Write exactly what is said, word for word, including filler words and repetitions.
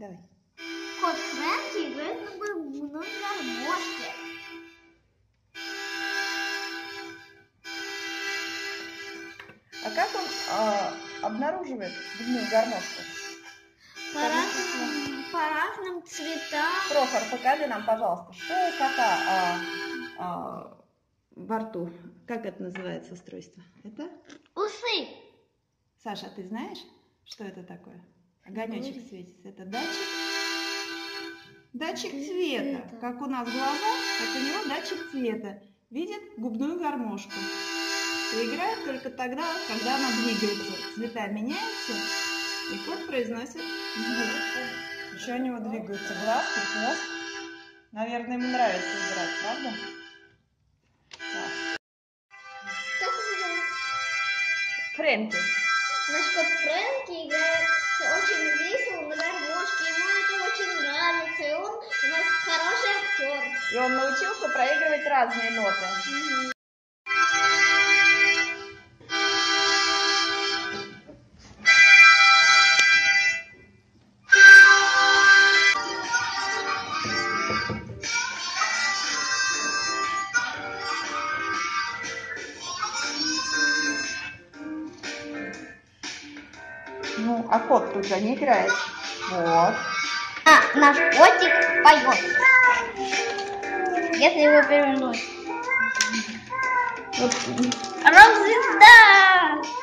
Давай. Кот Фрэнки играет на губной гармошке. А как он а, обнаруживает губную гармошку? По разным, по разным цветам. Прохор, покажи нам, пожалуйста, что у кота а, а, во рту? Как это называется устройство? Это? Усы. Саша, а ты знаешь, что это такое? Огонечек светится. Это датчик? Датчик цвета. Как у нас глаза, так у него датчик цвета. Видит губную гармошку. И играет только тогда, когда она двигается. Цвета меняются, и кот произносит звук. Еще у него двигаются глазки, хвост. Наверное, ему нравится играть, правда? Так. Как его зовут? Фрэнки. Наш кот Фрэнки играет очень весело на гармошке. Ему это очень нравится. И он у нас хороший актер. И он научился проигрывать разные ноты. Угу. Ну, а кот тут же не играет. Вот. А наш котик поет. Если его перевернуть. Вот. Рок-звезда!